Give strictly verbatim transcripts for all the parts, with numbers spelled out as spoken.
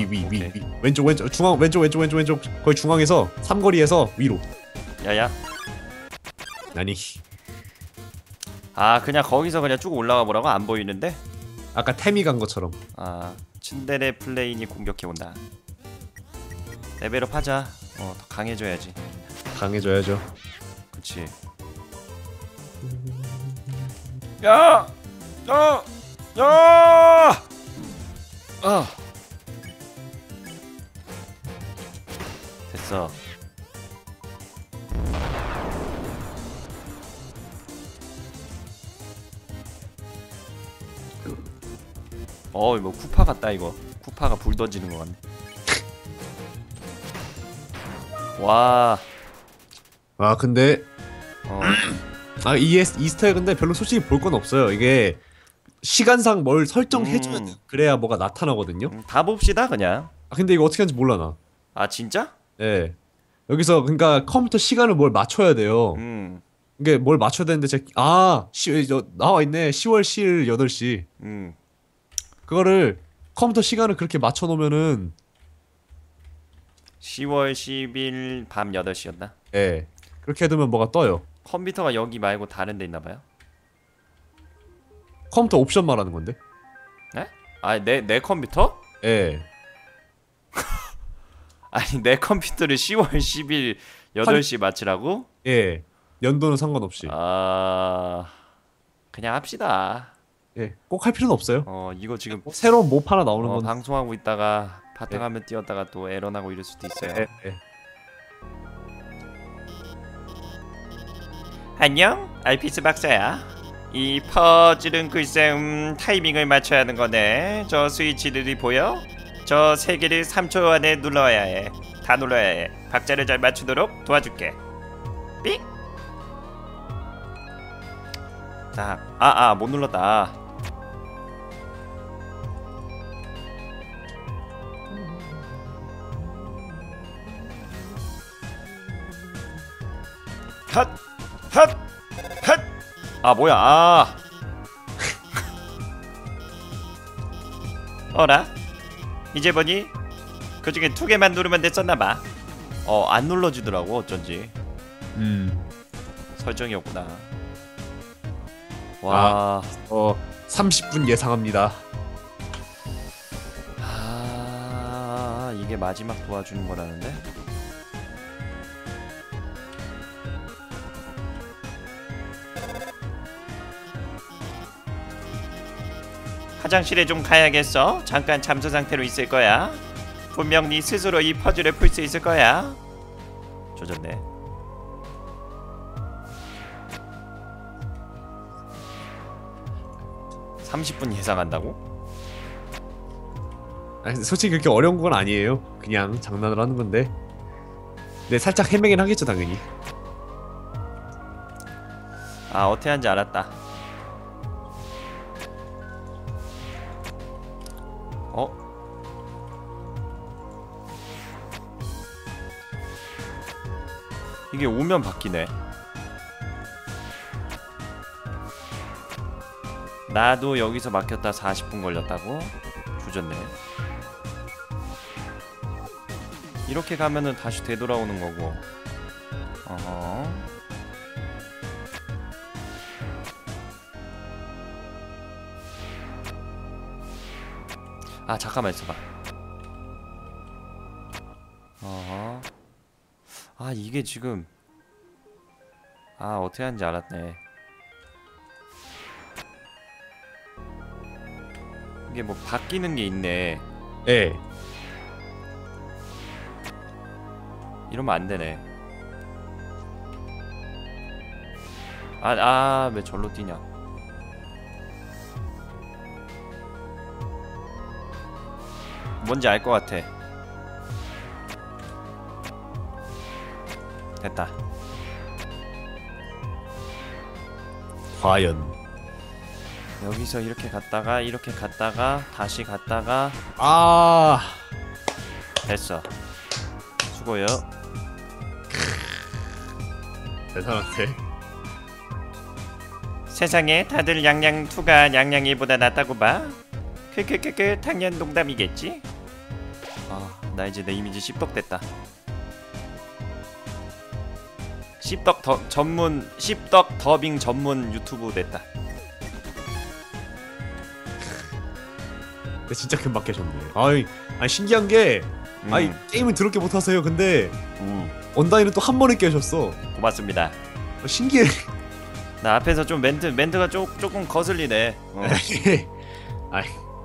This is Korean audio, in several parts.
위 위 오케이. 위 왼쪽 왼쪽 중앙 왼쪽 왼쪽 왼쪽 왼쪽 거의 중앙에서 삼거리에서 위로. 야야. 아니 아 그냥 거기서 그냥 쭉 올라가 보라고? 안 보이는데? 아까 태미 간 것처럼. 아 츤데레 플레인이 공격해온다. 레벨업 하자. 어 더 강해져야지. 강해져야죠. 그치. 야! 야! 야! 아! 됐어. 어 이거 쿠파 같다. 이거 쿠파가 불 던지는 것 같네. 와. 아 근데 어. 아 이 이스터에 근데 별로 솔직히 볼 건 없어요. 이게 시간상 뭘 설정해줘야 음. 돼. 그래야 뭐가 나타나거든요. 음, 다 봅시다 그냥. 아 근데 이거 어떻게 하는지 몰라 나. 아 진짜? 예. 여기서 그러니까 컴퓨터 시간을 뭘 맞춰야 돼요. 음. 이게 뭘 맞춰야 되는데 제 아, 시, 저, 나와 있네. 시월 시일 여덟 시. 음. 그거를 컴퓨터 시간을 그렇게 맞춰 놓으면은 시월 십일 밤 여덟 시였나? 예. 그렇게 해두면 뭐가 떠요. 컴퓨터가 여기 말고 다른 데 있나 봐요. 컴퓨터 옵션 말하는 건데. 네? 아니 내, 내 컴퓨터? 예. 아니 내 컴퓨터를 시월 십일 여덟 시 맞추라고? 예. 연도는 상관없이. 아... 그냥 합시다. 예. 꼭 할 필요는 없어요. 어 이거 지금 새로운 몹 하나 나오는 어, 건 방송하고 있다가 예. 바탕화면 띄웠다가 또 에러 나고 이럴 수도 있어요. 예. 예. 안녕, 알피스 박사야. 이 퍼즐은 글쎄 음 타이밍을 맞춰야 하는 거네. 저 스위치들이 보여? 저 세 개를 삼 초 안에 눌러야 해. 다 눌러야 해. 박자를 잘 맞추도록 도와줄게. 삑. 자, 아아 못 눌렀다. 핫! 핫! 핫! 아 뭐야 아 어라? 이제 보니 그 중에 두 개만 누르면 됐었나봐. 어 안 눌러주더라고 어쩐지. 음. 설정이었구나. 와. 어 삼십 분 예상합니다. 아 이게 마지막 도와주는 거라는데? 화장실에 좀 가야겠어. 잠깐 잠수 상태로 있을 거야. 분명 네 스스로 이 퍼즐을 풀 수 있을 거야. 조졌네. 삼십 분 예상한다고? 아니, 솔직히 그렇게 어려운 건 아니에요. 그냥 장난을 하는 건데. 근데 살짝 헤매긴 하겠죠 당연히. 아 어떻게 하는지 알았다. 어? 이게 오면 바뀌네. 나도 여기서 막혔다 사십 분 걸렸다고? 조졌네. 이렇게 가면은 다시 되돌아오는 거고. 어허. 아 잠깐만 있어봐. 어허. 아 이게 지금 아 어떻게 하는지 알았네. 이게 뭐 바뀌는 게 있네. 예. 이러면 안 되네. 아, 아, 왜 절로 뛰냐? 뭔지 알 것 같아. 됐다. 과연. 여기서 이렇게 갔다가 이렇게 갔다가 다시 갔다가 아. 됐어. 수고요. 대단한데. 세상에 다들 양양이가 양양이보다 낫다고 봐. 크크크크 당연 농담이겠지. 아, 나 이제 내 이미지 씹덕 됐다. 씹덕 더, 전문 씹덕 더빙 전문 유튜브 됐다. 근데 진짜 금방 깨셨네. 아이, 아니 신기한 게, 음. 아니 게임을 더럽게 못하세요. 근데 음, 언다인은 또 한 번에 깨셨어. 고맙습니다. 어, 신기해. 나 앞에서 좀 멘트 멘트가 조, 조금 거슬리네. 어. 아이,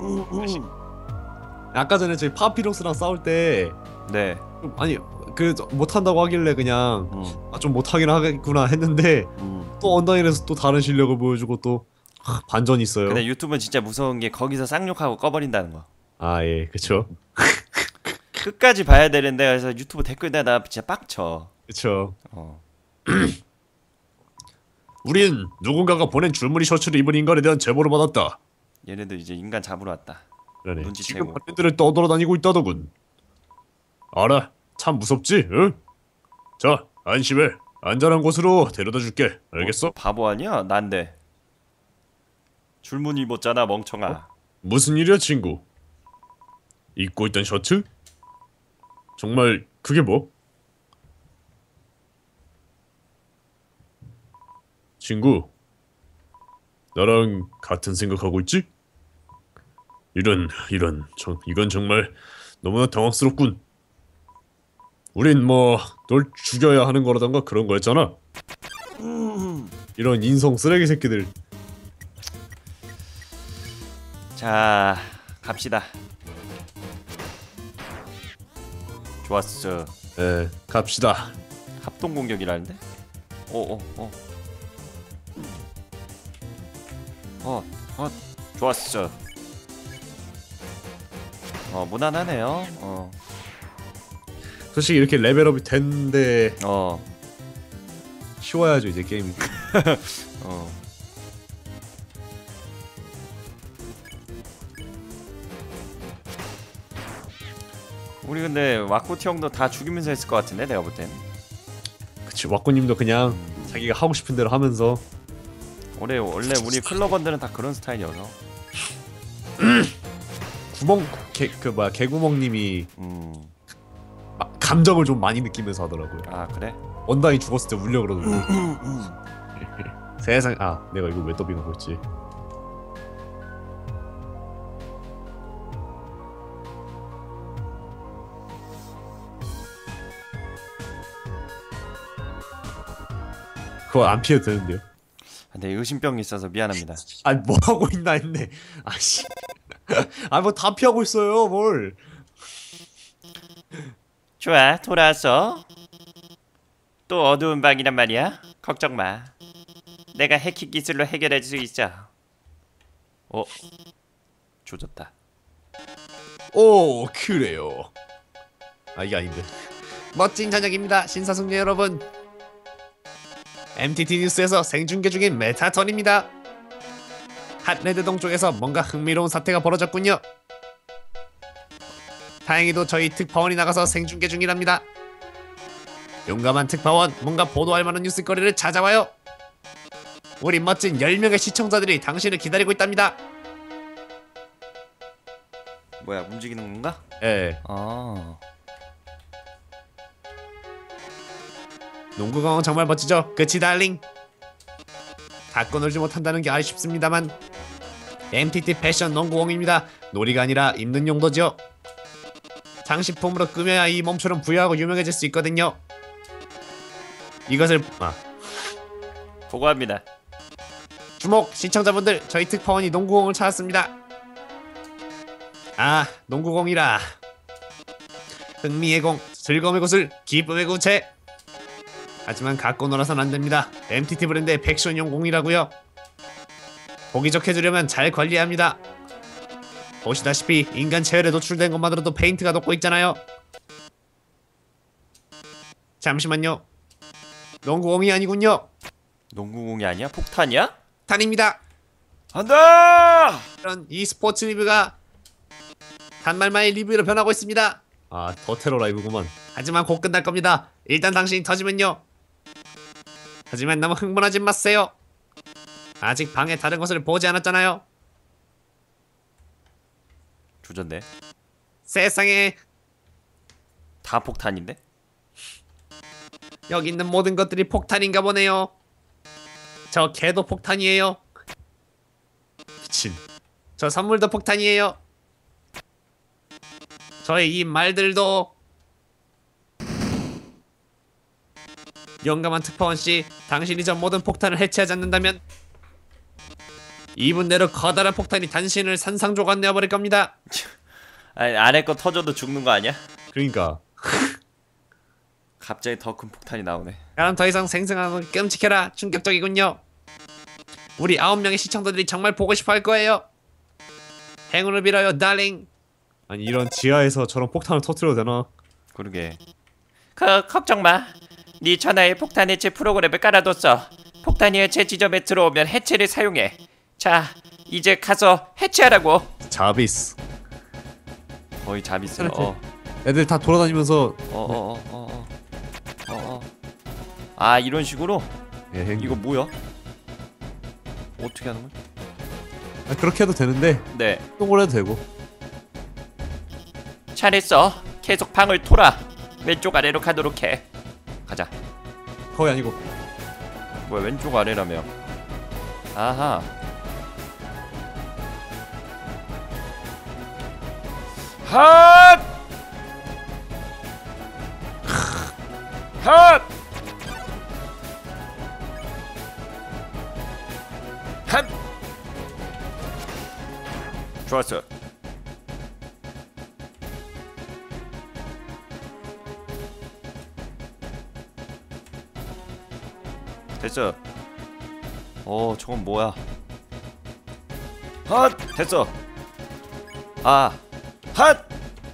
아까 전에 저희 파피루스랑 싸울 때, 네. 좀, 아니 그 못한다고 하길래 그냥 음, 아, 좀 못하긴 하겠구나 했는데 음. 또 언다인에서 또 다른 실력을 보여주고 또 하, 반전이 있어요. 근데 유튜브는 진짜 무서운 게 거기서 쌍욕하고 꺼버린다는 거. 아 예, 그쵸. 끝까지 봐야 되는데 그래서 유튜브 댓글에 나 진짜 빡쳐. 그쵸. 어. 우린 누군가가 보낸 줄무늬 셔츠를 입은 인간에 대한 제보를 받았다. 얘네들 이제 인간 잡으러 왔다. 그러네. 눈치채고. 지금 반대들을 떠돌아다니고 있다더군. 알아. 참 무섭지? 응? 자, 안심해. 안전한 곳으로 데려다 줄게. 알겠어? 어, 바보 아니야? 난데. 줄무늬 입었잖아 멍청아. 무슨 일이야, 친구? 입고 있던 셔츠? 정말 그게 뭐? 친구, 나랑 같은 생각하고 있지? 이런, 이런, 정, 이건 정말 너무나 당황스럽군. 우린 뭐 널 죽여야 하는 거라던가 그런 거였잖아. 이런 인성 쓰레기 새끼들. 자 갑시다. 좋았어. 에, 갑시다. 합동 공격이라는데? 어어 어. 어, 어, 좋았어. 어, 무난하네요. 어, 솔직히 이렇게 레벨업이 됐는데 어, 쉬워야죠 이제 게임이. 어. 우리 근데 와꾸티 형도 다 죽이면서 했을 것 같은데 내가 볼 땐. 그치, 왁구님도 그냥 자기가 하고 싶은 대로 하면서. 원래 원래 우리 클럽원들은 다 그런 스타일이어서. 구멍 개, 그 뭐야 개구멍님이 음, 아, 감정을 좀 많이 느끼면서 하더라고요. 아 그래? 원다이 죽었을 때 울려 그러더라고. 세상, 아 내가 이거 왜 더빙하고 있지? 그거 안 피해도 되는데요? 근데 의심병이 있어서 미안합니다. 아니 뭐 하고 있나 했네. 아씨. 아 뭐 다 피하고 있어요 뭘? 좋아, 돌아왔어. 또 어두운 방이란 말이야? 걱정 마. 내가 해킹 기술로 해결할 수 있어. 어, 조졌다. 오 그래요. 아 이게 아닌데. 멋진 저녁입니다 신사숙녀 여러분. 엠티티 뉴스에서 생중계 중인 메타턴입니다. 핫레드 동쪽에서 뭔가 흥미로운 사태가 벌어졌군요. 다행히도 저희 특파원이 나가서 생중계 중이랍니다. 용감한 특파원, 뭔가 보도할 만한 뉴스거리를 찾아와요. 우리 멋진 열 명의 시청자들이 당신을 기다리고 있답니다. 뭐야, 움직이는 건가? 예. 아, 농구공은 정말 멋지죠? 그치 달링? 갖고 놀지 못한다는 게 아쉽습니다만 엠티티 패션 농구공입니다. 놀이가 아니라 입는 용도죠. 장식품으로 꾸며야 이 몸처럼 부여하고 유명해질 수 있거든요. 이것을 아 보고합니다. 주목 시청자분들, 저희 특파원이 농구공을 찾았습니다. 아 농구공이라. 흥미의 공, 즐거움의 구슬, 기쁨의 구체. 하지만 갖고 놀아선 안됩니다. 엠티티 브랜드의 패션용 공이라고요. 보기 좋게 해주려면 잘 관리해야 합니다. 보시다시피 인간 체열에 노출된 것만으로도 페인트가 녹고 있잖아요. 잠시만요. 농구공이 아니군요. 농구공이 아니야? 폭탄이야? 탄입니다. 간다! 이런 e스포츠 리뷰가 단말만의 리뷰로 변하고 있습니다. 아, 더 테러 라이브구만. 하지만 곧 끝날 겁니다. 일단 당신이 터지면요. 하지만 너무 흥분하지 마세요. 아직 방에 다른 것을 보지 않았잖아요. 조졌네. 세상에 다 폭탄인데? 여기 있는 모든 것들이 폭탄인가 보네요. 저 개도 폭탄이에요. 미친. 저 선물도 폭탄이에요. 저의 이 말들도. 용감한 특파원씨, 당신이 저 모든 폭탄을 해체하지 않는다면 이 분 내로 커다란 폭탄이 당신을 산상조각 내어버릴 겁니다. 아니, 아래 거 터져도 죽는 거 아니야? 그러니까 갑자기 더 큰 폭탄이 나오네. 그럼 더 이상 생생하고 끔찍해라. 충격적이군요. 우리 아홉 명의 시청자들이 정말 보고 싶어 할 거예요. 행운을 빌어요, 달링. 아니, 이런 지하에서 저런 폭탄을 터뜨려도 되나? 그러게. 그 걱정 마. 네 전화에 폭탄 해체 프로그램을 깔아뒀어. 폭탄이 해체 지점에 들어오면 해체를 사용해. 자, 이제 가서 해체하라고. 자비스. 거의 자비스야. 어. 애들 다 돌아다니면서 어어어어어. 어, 어, 어, 어. 아, 이런 식으로? 예, 행... 이거 뭐야? 어떻게 하는 거야? 아, 그렇게 해도 되는데 네. 똥을 해도 되고. 잘했어. 계속 방을 돌아. 왼쪽 아래로 가도록 해. 가자. 거의 아니고. 뭐야, 왼쪽 아래라며. 아하. 핫! 핫! 핫! 좋았어. 됐어. 어, 저건 뭐야? 핫! 됐어. 아, 핫!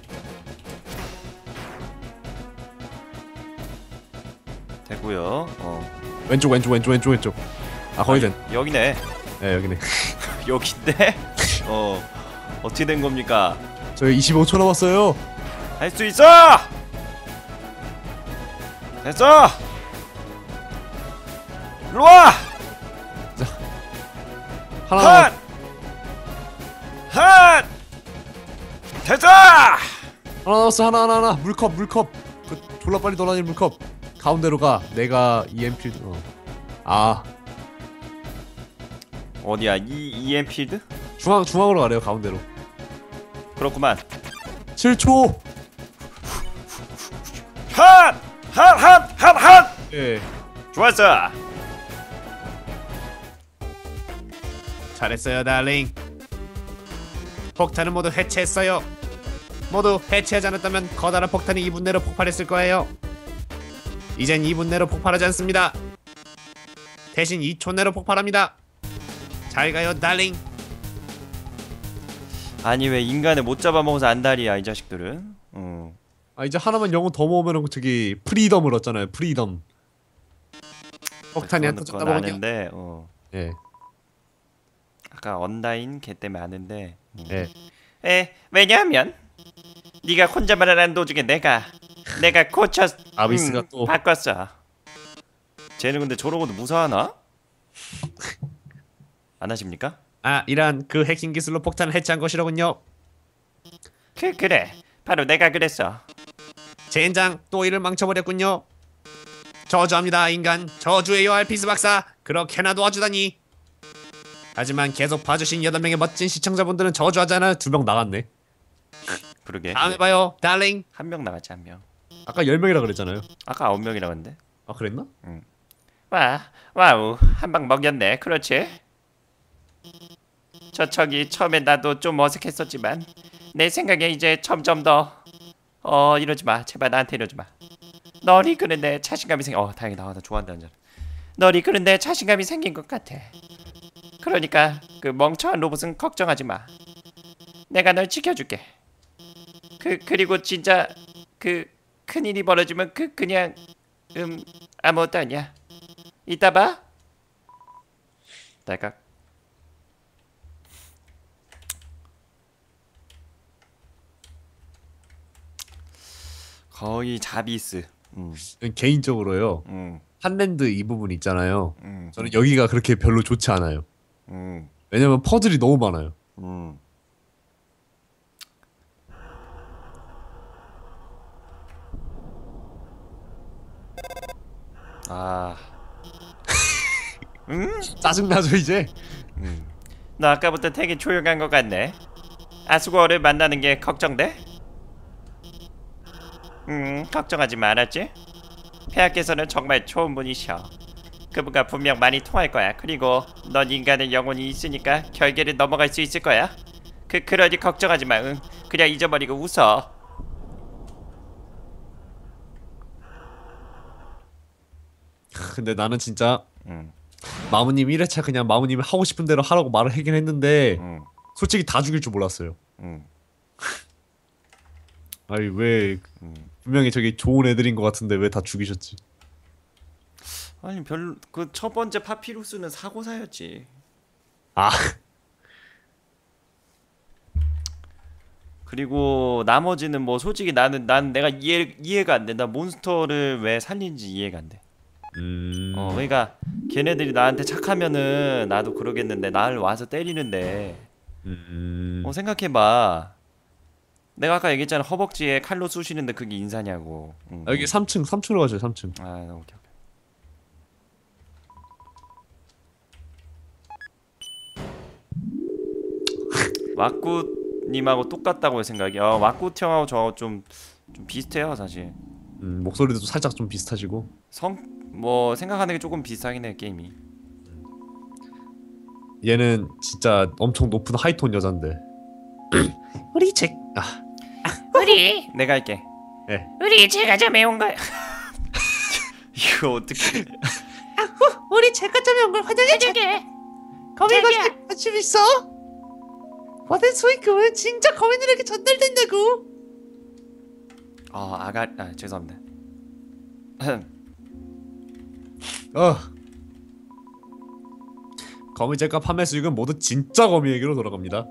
됐고요. 어. 왼쪽 왼쪽 왼쪽 왼쪽 왼쪽. 아, 거의 된. 여기네. 네, 여기네. 여긴데? 어. 어떻게 된 겁니까? 저희 이십오 초 남았어요. 할 수 있어! 됐어! 일로와! 하나 핫! 핫! 됐어! 하나 남았어. 하나 하나 하나. 물컵 물컵. 그 졸라 빨리 돌아다니는 물컵. 가운데로 가. 내가 이엠피. 어. 아, 어디야? 이 이엠필드? 중앙 중앙으로 가래요. 가운데로. 그렇구만. 칠 초. 핫! 핫! 핫! 핫! 핫! 예. 좋았어. 잘했어요, 달링. 폭탄을 모두 해체했어요. 모두 해체하지 않았다면 커다란 폭탄이 이 분 내로 폭발했을 거예요. 이젠 이 분 내로 폭발하지 않습니다. 대신 이 초 내로 폭발합니다. 잘 가요, 달링. 아니, 왜 인간을 못 잡아먹어서 안달이야, 이 자식들은. 어. 아, 이제 하나만 영혼 더 모으면 저기 프리덤을 얻잖아요. 프리덤. 폭탄이 안 터졌다 그건 보군요. 아는데, 어. 예. 아까 언다인 걔 때문에 아는데. 음. 예. 에, 왜냐하면 네가 혼자만 하는 도중에 내가 내가 고쳐 아비스가 음, 또 바꿨어. 쟤는 근데 저러고도 무사하나? 안 하십니까? 아, 이란 그 해킹 기술로 폭탄을 해체한 것이로군요. 그 그래, 바로 내가 그랬어. 젠장, 또 일을 망쳐버렸군요. 저주합니다, 인간. 저주예요, 알피스 박사. 그렇게나 도와주다니. 하지만 계속 봐주신 여덟 명의 멋진 시청자분들은 저주하잖아. 두 명 나갔네. 그러게. 다음에 봐요, 달링. 한 명 남았지, 한 명. 아까 열 명이라 그랬잖아요. 아까 아홉 명이라고 했는데. 아, 그랬나? 와, 와우, 한 방 먹였네. 그렇지? 저 척이 처음엔 나도 좀 어색했었지만 내 생각에 이제 점점 더 어 이러지 마. 제발 나한테 이러지 마. 널 이끄는데 자신감이 생. 어 다행이다. 나 좋아한다는 줄. 널 이끄는데 자신감이 생긴 것 같아. 그러니까 그 멍청한 로봇은 걱정하지 마. 내가 널 지켜줄게. 그 그리고 진짜 그 큰일이 벌어지면 그 그냥 음 아무것도 아니야. 이따 봐. 딸깍. 거의 자비스. 음. 개인적으로요. 음. 한랜드 이 부분 있잖아요. 음. 저는 여기가 그렇게 별로 좋지 않아요. 음. 왜냐면 퍼즐이 너무 많아요. 아, 응? 짜증나죠 이제? 음. 너 아까부터 되게 조용한 것 같네. 아수고를 만나는 게 걱정돼? 음, 걱정하지 말았지? 폐하께서는 정말 좋은 분이셔. 그분과 분명 많이 통할 거야. 그리고 넌 인간의 영혼이 있으니까 결계를 넘어갈 수 있을 거야. 그 그러니 걱정하지 마. 응. 그냥 잊어버리고 웃어. 근데 나는 진짜 응, 마무님 일 회차 그냥 마무님이 하고 싶은 대로 하라고 말을 하긴 했는데 응, 솔직히 다 죽일 줄 몰랐어요. 응, 아니 왜 응. 분명히 저기 좋은 애들인 것 같은데 왜 다 죽이셨지? 아니 별로 그 첫 번째 파피루스는 사고사였지. 아 그리고 나머지는 뭐 솔직히 나는 난 내가 이해 이해가 안 돼. 나 몬스터를 왜 살린지 이해가 안 돼. 음... 어, 그러니까 걔네들이 나한테 착하면은 나도 그러겠는데 나를 와서 때리는데 음... 어 생각해봐. 내가 아까 얘기했잖아. 허벅지에 칼로 쑤시는데 그게 인사냐고. 응, 아, 여기 응. 삼 층 삼 층으로 가죠 삼 층. 아, 오케이 오케이. 왁구님하고 똑같다고 생각이. 어, 왁구 형하고 저 좀 좀 비슷해요 사실. 음, 목소리도 살짝 좀 비슷하시고. 성 뭐 생각하는 게 조금 비슷하긴 해 게임이. 얘는 진짜 엄청 높은 하이톤 여잔데. 우리 잭. 아, 우리 내가 할게. 예. 우리 제가 좀 매운 걸 이거 어떻게? 우리 제가 좀 매운 걸 화장해 줄게. 거미가 관심 있어? 받은 소이금은 진짜 거미들에게 전달된다고. 아 아가 아 죄송합니다. 어. 거미잭과 판매 수익은 모두 진짜 거미에게로 돌아갑니다.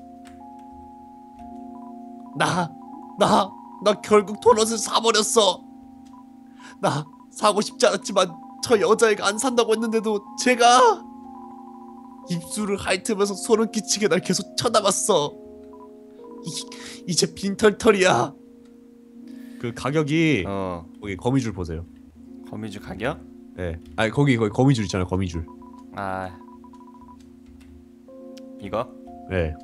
나, 나, 나 결국 도넛을 사버렸어. 나 사고 싶지 않았지만 저 여자애가 안 산다고 했는데도 제가 입술을 핥으면서 소름 끼치게 날 계속 쳐다봤어. 이, 이제 빈털털이야. 그 가격이 어 거기 거미줄 보세요. 거미줄 가격? 예, 아니 거기 거기 거미줄 있잖아요. 거미줄. 아 이거? 예,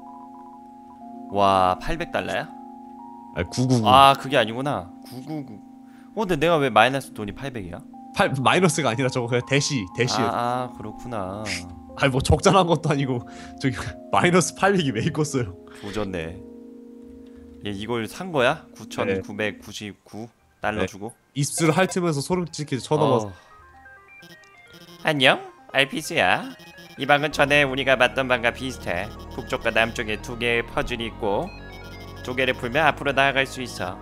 와 팔백 달러야? 아 구구구. 아 그게 아니구나. 구구구. 어 근데 내가 왜 마이너스 돈이 팔백이야? 팔 마이너스가 아니라 저거 그냥 대시 대시. 아, 아 그렇구나. 아니 뭐 적절한 것도 아니고 저기 마이너스 팔백이 왜 있겠어요? 조졌네. 얘 이걸 산 거야? 구천구백구십구 달러 네. 주고? 입술을 핥으면서 소름 끼치게 쳐다봐서. 어. 안녕, 알피스야. 이 방은 전에 우리가 봤던 방과 비슷해. 북쪽과 남쪽에 두 개의 퍼즐이 있고 두 개를 풀면 앞으로 나아갈 수 있어.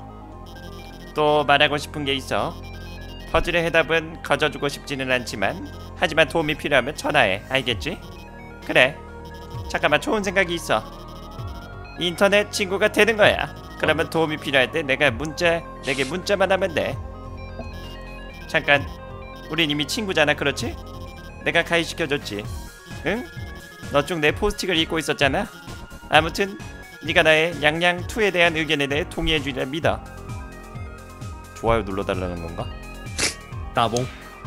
또 말하고 싶은 게 있어. 퍼즐의 해답은 거저주고 싶지는 않지만 하지만 도움이 필요하면 전화해. 알겠지? 그래. 잠깐만 좋은 생각이 있어. 인터넷 친구가 되는 거야. 그러면 도움이 필요할 때 내가 문자 내게 문자만 하면 돼. 잠깐. 우린 이미 친구잖아, 그렇지? 내가 가입시켜줬지. 응? 너 쪽 내 포스팅을 읽고 있었잖아. 아무튼 네가 나의 양양이에 대한 의견에 대해 동의해주리라 믿어. 좋아요 눌러달라는 건가? 따봉.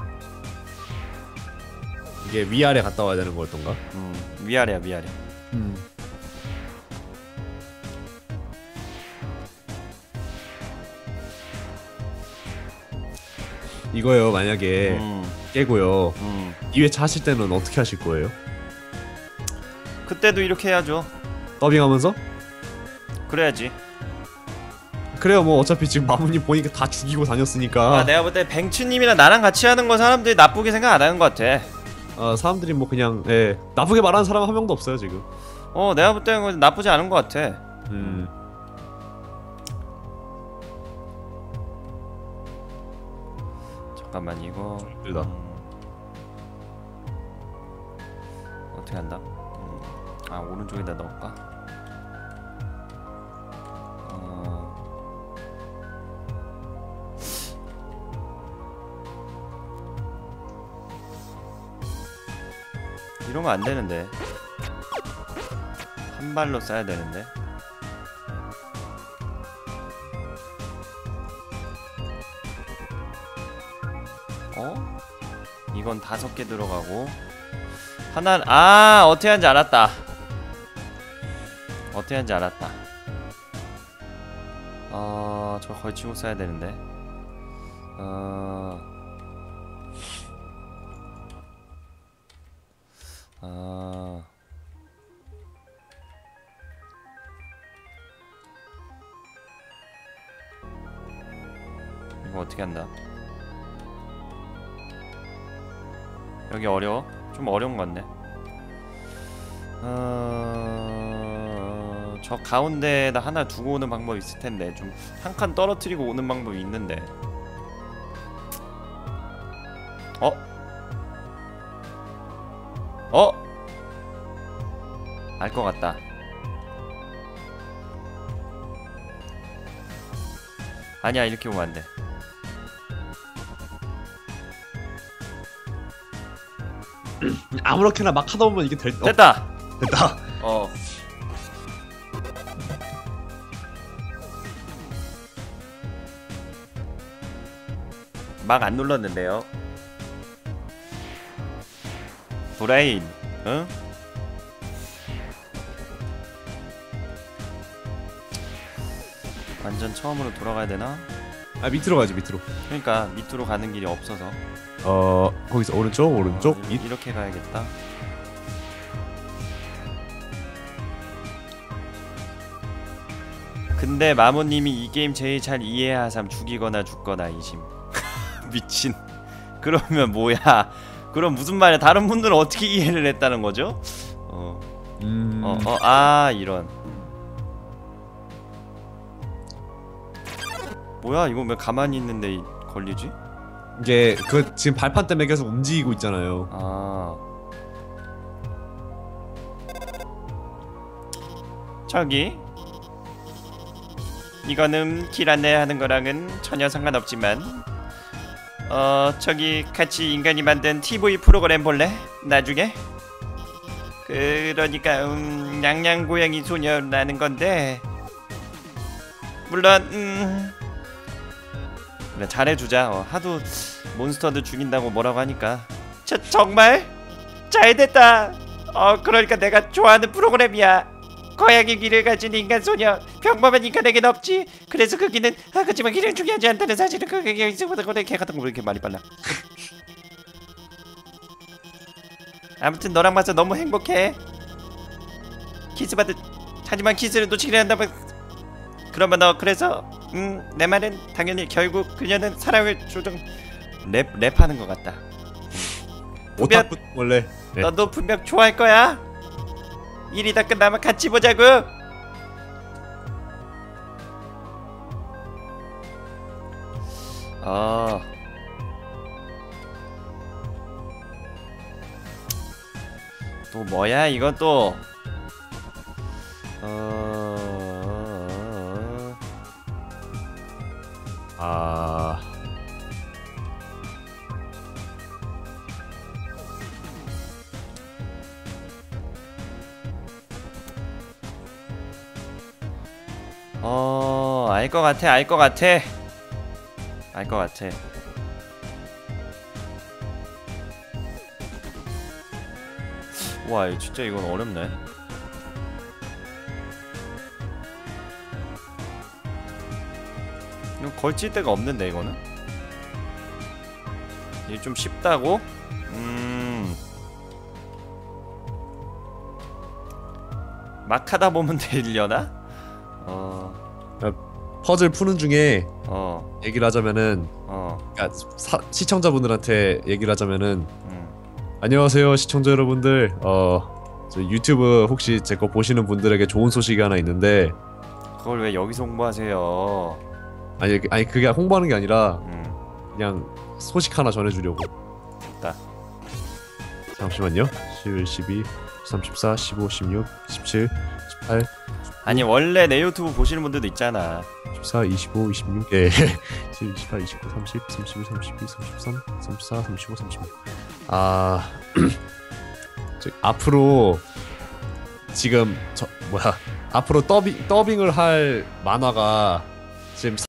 이게 위아래 갔다 와야 되는 거였던가? 음 위아래야 위아래. 음. 이거요 만약에 음, 깨고요 음. 이 회차 하실 때는 어떻게 하실 거예요? 그때도 이렇게 해야죠. 더빙하면서? 그래야지. 그래요 뭐 어차피 지금 마무님 보니까 다 죽이고 다녔으니까. 아 내가 볼 때 뱅츠님이랑 나랑 같이 하는 거 사람들이 나쁘게 생각 안 하는 것 같아. 어, 사람들이 뭐 그냥 예 나쁘게 말하는 사람 한 명도 없어요 지금. 어 내가 볼 때는 나쁘지 않은 것 같아. 음. 잠깐만 이거 힘들다. 음, 어떻게 한다? 음, 아 오른쪽에다 넣을까? 어... 이러면 안 되는데. 한 발로 쏴야 되는데. 어? 이건 다섯 개 들어가고 하나 아 어떻게 하는지 알았다. 어떻게 하는지 알았다. 어, 저 걸치고 써야 되는데. 어, 어, 이거 어떻게 한다? 여기 어려워? 좀 어려운 것 같네. 어... 저 가운데에다 하나 두고 오는 방법이 있을 텐데 좀 한 칸 떨어뜨리고 오는 방법이 있는데. 어? 어? 알 것 같다. 아니야, 이렇게 오면 안 돼. 아무렇게나 막 하다 보면 이게 될. 어, 됐다. 됐다. 어. 막 안 눌렀는데요. 브레인, 응? 완전 처음으로 돌아가야 되나? 아 밑으로 가지 밑으로. 그러니까 밑으로 가는 길이 없어서. 어 거기서 오른쪽 오른쪽 어, 밑. 이렇게 가야겠다. 근데 마모님이 이 게임 제일 잘 이해하삼 죽이거나 죽거나 이심. 미친. 그러면 뭐야? 그럼 무슨 말이야? 다른 분들은 어떻게 이해를 했다는 거죠? 어, 음. 어, 어, 아 이런. 뭐야? 이거 왜 가만히 있는데 이- 걸리지? 이게 그 지금 발판 때문에 계속 움직이고 있잖아요. 아. 저기 이거는 길 안내하는 거랑은 전혀 상관없지만 어 저기 같이 인간이 만든 티비 프로그램 볼래? 나중에? 그러니까 음 냥냥고양이 소녀라는 건데 물론 음 그래 잘해주자. 어, 하도 몬스터들 죽인다고 뭐라고 하니까 저, 정말? 잘됐다. 어 그러니까 내가 좋아하는 프로그램이야. 고양이 귀를 가진 인간 소녀. 평범한 인간에겐 없지. 그래서 그 귀는 아 그치만 귀는 중요하지 않다는 사실은 그 귀가 있으보다 고래 개 같은 거 왜 이렇게 많이 빨라. 아무튼 너랑 봐서 너무 행복해. 키스 받을 하지만 키스를 놓치려 한다면 그러면 너 그래서 음 내 말은 당연히 결국 그녀는 사랑을 조정 랩 랩하는 것 같다. 오타쿠 원래. 네. 너도 분명 좋아할 거야. 일이 다 끝나면 같이 보자고. 어. 또 뭐야 이건 또. 어. 아. 어, 알 것 같아, 알 것 같아. 알 것 같아. 와, 이거 진짜 이건 어렵네. 이거 걸칠 데가 없는데 이거는. 이게 좀 쉽다고? 음. 막 하다 보면 되려나? 어. 퍼즐 푸는 중에 어. 얘기를 하자면은 어. 그러니까 사, 시청자분들한테 얘기를 하자면은 음. 안녕하세요 시청자 여러분들. 어 저 유튜브 혹시 제 거 보시는 분들에게 좋은 소식이 하나 있는데 그걸 왜 여기서 홍보하세요? 아니 아니 그게 홍보하는 게 아니라 음. 그냥 소식 하나 전해주려고. 됐다. 잠시만요. 십일, 십이, 십삼, 십사, 십오, 십육, 십칠, 십팔, 아니 원래 내 유튜브 보시는 분들도 있잖아. 십사, 이십오, 이십육, 예. 십칠, 이십팔, 이십구, 삼십, 삼십일, 삼십이, 삼십삼, 삼십사, 삼십오, 삼십육. 아, 저, 앞으로 지금 저 뭐야? 앞으로 더빙 더빙을 할 만화가 지금